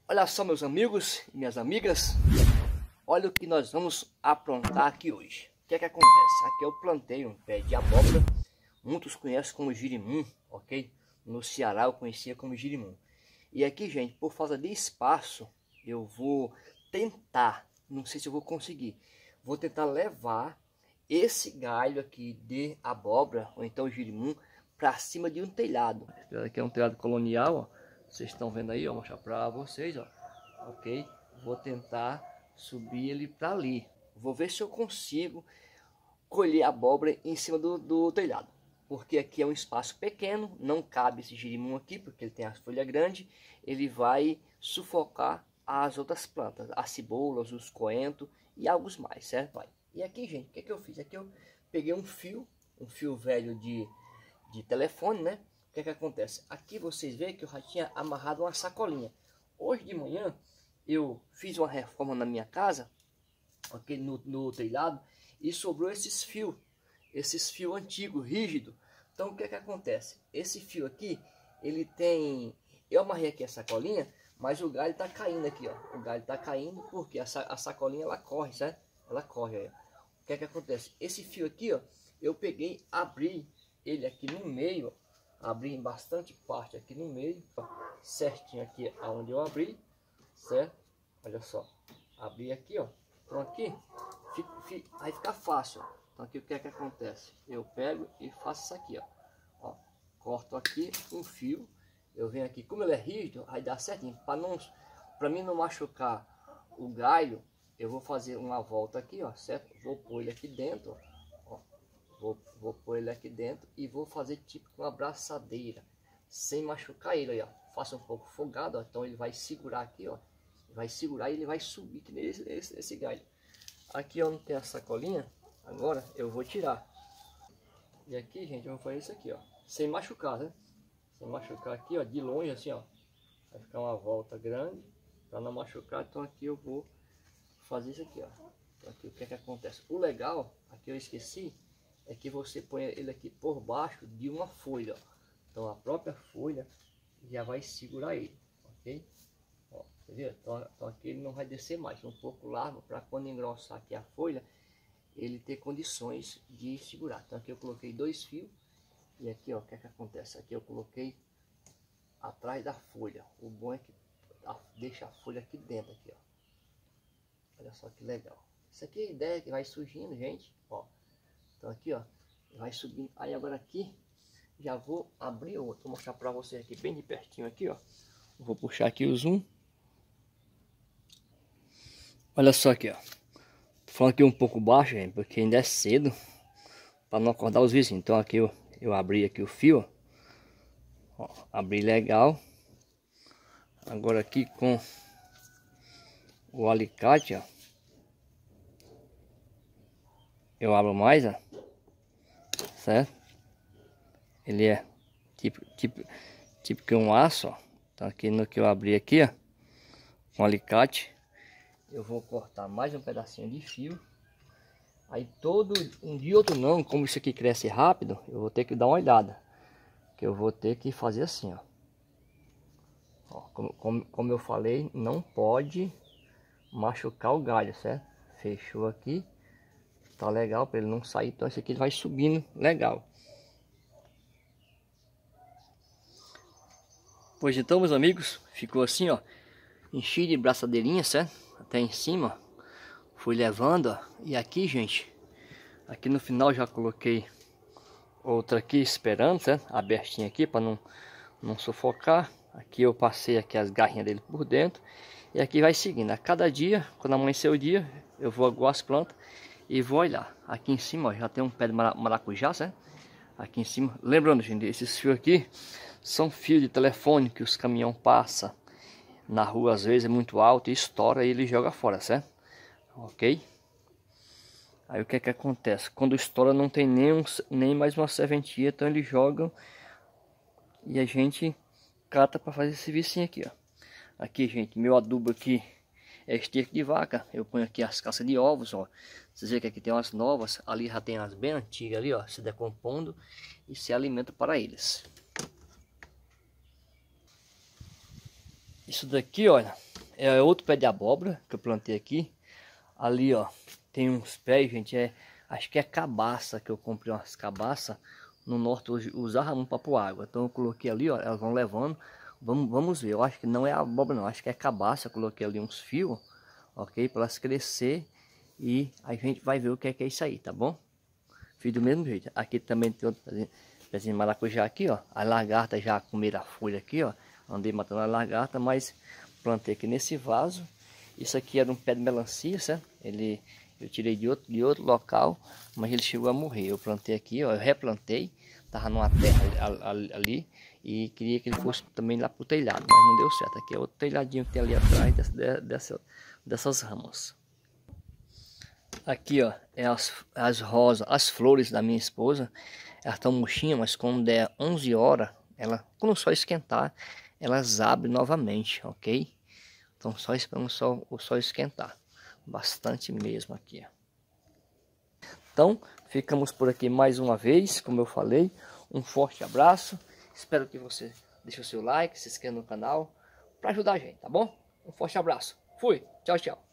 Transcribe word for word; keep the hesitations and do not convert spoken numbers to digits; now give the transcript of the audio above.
Olha só, meus amigos e minhas amigas, olha o que nós vamos aprontar aqui hoje. O que é que acontece? Aqui eu plantei um pé de abóbora, muitos conhecem como girimum, ok? No Ceará eu conhecia como girimum. E aqui, gente, por falta de espaço, eu vou tentar, não sei se eu vou conseguir, vou tentar levar esse galho aqui de abóbora, ou então girimum, para cima de um telhado. Esse aqui é um telhado colonial, ó. Vocês estão vendo aí, ó, vou mostrar para vocês, ó, ok? Vou tentar subir ele para ali. Vou ver se eu consigo colher abóbora em cima do, do telhado. Porque aqui é um espaço pequeno, não cabe esse girimum aqui, porque ele tem as folhas grandes. Ele vai sufocar as outras plantas, as cebolas, os coentros e algo mais, certo? Vai. E aqui, gente, o que, é que eu fiz? Aqui eu peguei um fio, um fio velho de, de telefone, né? O que é que acontece? Aqui vocês veem que eu já tinha amarrado uma sacolinha. Hoje de manhã eu fiz uma reforma na minha casa, ok, no, no telhado, e sobrou esses fios, esses fios antigos, rígidos. Então o que é que acontece? Esse fio aqui, ele tem... Eu amarrei aqui a sacolinha, mas o galho está caindo aqui, ó. O galho está caindo porque a, a sacolinha ela corre, certo? Ela corre aí. O que é que acontece? Esse fio aqui, ó, eu peguei, abri ele aqui no meio, ó. Abri em bastante parte aqui no meio, ó, certinho aqui aonde eu abri, certo? Olha só, abri aqui, ó, então aqui fica, fica, aí fica fácil, ó. Então aqui o que é que acontece? Eu pego e faço isso aqui, ó, ó, corto aqui um fio, eu venho aqui, como ele é rígido, aí dá certinho, para não, para mim não machucar o galho, eu vou fazer uma volta aqui, ó, certo? Vou pôr ele aqui dentro, ó. Vou, vou pôr ele aqui dentro e vou fazer tipo uma abraçadeira, sem machucar ele, aí, ó. Faça um pouco folgado, ó. Então ele vai segurar aqui, ó. Vai segurar e ele vai subir que nem esse, esse, esse galho. Aqui eu não tenho a sacolinha, agora eu vou tirar. E aqui, gente, eu vou fazer isso aqui, ó. Sem machucar, né? Sem machucar aqui, ó, de longe assim, ó. Vai ficar uma volta grande, para não machucar. Então aqui eu vou fazer isso aqui, ó. Então aqui o que é que acontece? O legal, aqui eu esqueci, é que você põe ele aqui por baixo de uma folha, ó. Então a própria folha já vai segurar ele, ok? Ó, você viu? Então, então aqui ele não vai descer mais, um pouco largo, para quando engrossar aqui a folha, ele ter condições de segurar. Então aqui eu coloquei dois fios, e aqui, ó, o que é que acontece? Aqui eu coloquei atrás da folha. O bom é que deixa a folha aqui dentro, aqui, ó. Olha só que legal. Isso aqui é a ideia que vai surgindo, gente, ó. Então aqui, ó, vai subindo. Aí agora aqui, já vou abrir outro. Vou mostrar pra vocês aqui, bem de pertinho aqui, ó. Vou puxar aqui o zoom. Olha só aqui, ó. Tô falando aqui um pouco baixo, gente, porque ainda é cedo, para não acordar os vizinhos. Então aqui eu, eu abri aqui o fio, ó. Ó, abri legal. Agora aqui com o alicate, ó, eu abro mais, ó. Certo? Ele é tipo, tipo, tipo que um aço, ó. Então aqui no que eu abri aqui, ó, com alicate, eu vou cortar mais um pedacinho de fio. Aí todo um dia outro não, como isso aqui cresce rápido, eu vou ter que dar uma olhada, que eu vou ter que fazer assim, ó. Ó, como, como, como eu falei, não pode machucar o galho, certo? Fechou aqui. Tá legal para ele não sair, então esse aqui vai subindo legal. Pois então, meus amigos, ficou assim, ó, enchi de braçadeirinha, certo? Até em cima, fui levando, ó. E aqui, gente, aqui no final já coloquei outra aqui esperando, certo? Abertinha aqui para não não sufocar. Aqui eu passei aqui as garrinhas dele por dentro. E aqui vai seguindo. A cada dia, quando amanhecer o dia, eu vou aguar as plantas e vou olhar. Aqui em cima, ó, já tem um pé de maracujá, certo? Aqui em cima. Lembrando, gente, esses fios aqui são fios de telefone que os caminhão passam na rua, às vezes é muito alto e estoura e ele joga fora, certo? Ok? Aí o que é que acontece? Quando estoura não tem nem, um, nem mais uma serventia, então eles jogam e a gente cata para fazer esse vicinho aqui, ó. Aqui, gente, meu adubo aqui é esterco de vaca. Eu ponho aqui as caças de ovos, ó. Vocês veem que aqui tem umas novas, ali já tem as bem antigas ali, ó, se decompondo e se alimenta para eles. Isso daqui, olha, é outro pé de abóbora que eu plantei aqui. Ali, ó, tem uns pés, gente, é, acho que é cabaça, que eu comprei umas cabaças no norte, hoje usava muito para pôr água. Então eu coloquei ali, ó, elas vão levando. Vamos, vamos ver, eu acho que não é abóbora não, acho que é cabaça. Eu coloquei ali uns fios, ok, para elas crescer. E a gente vai ver o que é que é isso aí, tá bom? Fiz do mesmo jeito. Aqui também tem outro pezinho de maracujá aqui, ó. As lagartas já comeram a folha aqui, ó. Andei matando a lagarta, mas plantei aqui nesse vaso. Isso aqui era um pé de melancia, certo? Ele, eu tirei de outro, de outro local, mas ele chegou a morrer. Eu plantei aqui, ó. Eu replantei. Tava numa terra ali, ali e queria que ele fosse também lá pro telhado, mas não deu certo. Aqui é outro telhadinho que tem ali atrás dessa, dessa, dessas ramas. Aqui, ó, é as, as rosas, as flores da minha esposa. Elas estão murchinhas, mas quando der onze horas, ela, quando o sol esquentar, elas abrem novamente, ok? Então só esperando o sol, o sol esquentar. Bastante mesmo aqui, ó. Então, ficamos por aqui mais uma vez, como eu falei. Um forte abraço. Espero que você deixe o seu like, se inscreva no canal, para ajudar a gente, tá bom? Um forte abraço. Fui. Tchau, tchau.